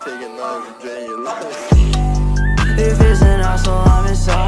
taking knives and drain your life. If it's an asshole, I'm inside.